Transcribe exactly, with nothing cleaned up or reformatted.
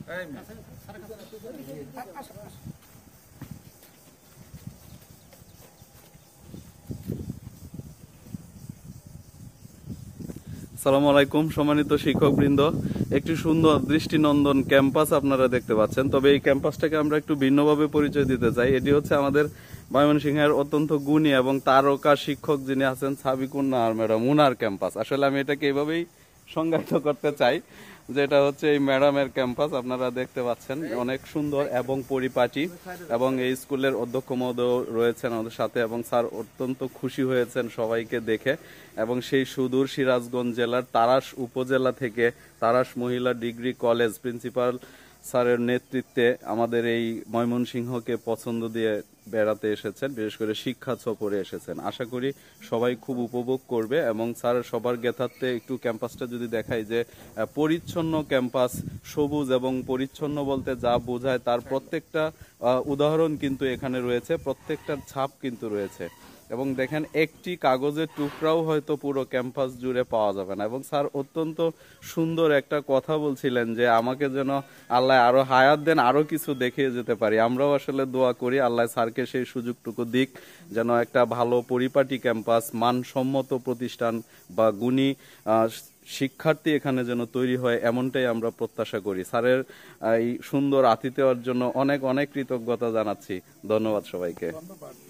আসসালামু আলাইকুম সম্মানিত শিক্ষকবৃন্দ, একটি সুন্দর দৃষ্টিনন্দন ক্যাম্পাস আপনারা দেখতে পাচ্ছেন। তবে এই ক্যাম্পাসটাকে আমরা একটু ভিন্নভাবে পরিচয় দিতে চাই। এটি হচ্ছে আমাদের ময়মনসিংহের অত্যন্ত গুণী এবং তারকা শিক্ষক যিনি আছেন সাবিকুন নাহার ম্যাডাম, উনার ক্যাম্পাস। আসলে আমি এটাকে এইভাবেই সংজ্ঞায়িত করতে চাই যে এটা হচ্ছে এই ম্যাডামের ক্যাম্পাস। আপনারা দেখতে পাচ্ছেন অনেক সুন্দর এবং পরিপাটি, এবং এই স্কুলের অধ্যক্ষ মহোদয় রয়েছেন আমাদের সাথে, এবং স্যার অত্যন্ত খুশি হয়েছেন সবাইকে দেখে। এবং সেই সুদূর সিরাজগঞ্জ জেলার তারাশ উপজেলা থেকে তারাশ মহিলা ডিগ্রি কলেজ প্রিন্সিপাল স্যারের নেতৃত্বে আমাদের এই ময়মনসিংহকে পছন্দ দিয়ে বেড়াতে এসেছেন, বিশেষ করে শিক্ষা সফরে এসেছেন। আশা করি সবাই খুব উপভোগ করবে। এবং স্যার সবার জ্ঞাতার্থে একটু ক্যাম্পাসটা যদি দেখাই, যে পরিচ্ছন্ন ক্যাম্পাস, সবুজ এবং পরিচ্ছন্ন বলতে যা বোঝায় তার প্রত্যেকটা উদাহরণ কিন্তু এখানে রয়েছে, প্রত্যেকটার ছাপ কিন্তু রয়েছে। এবং দেখেন একটি কাগজের টুকরাও হয়তো পুরো ক্যাম্পাস জুড়ে পাওয়া যাবে না। এবং স্যার অত্যন্ত সুন্দর একটা কথা বলছিলেন যে আমাকে যেন আল্লাহ আরো হায়াত দেন, আরো কিছু দেখিয়ে যেতে পারি। আমরাও আসলে দোয়া করি আল্লাহ স্যারকে সেই সুযোগটুকু দিক, যেন একটা ভালো পরিপাটি ক্যাম্পাস, মানসম্মত প্রতিষ্ঠান বা গুণী শিক্ষার্থী এখানে যেন তৈরি হয়, এমনটাই আমরা প্রত্যাশা করি। স্যারের এই সুন্দর আতিথেয়র জন্য অনেক অনেক কৃতজ্ঞতা জানাচ্ছি। ধন্যবাদ সবাইকে।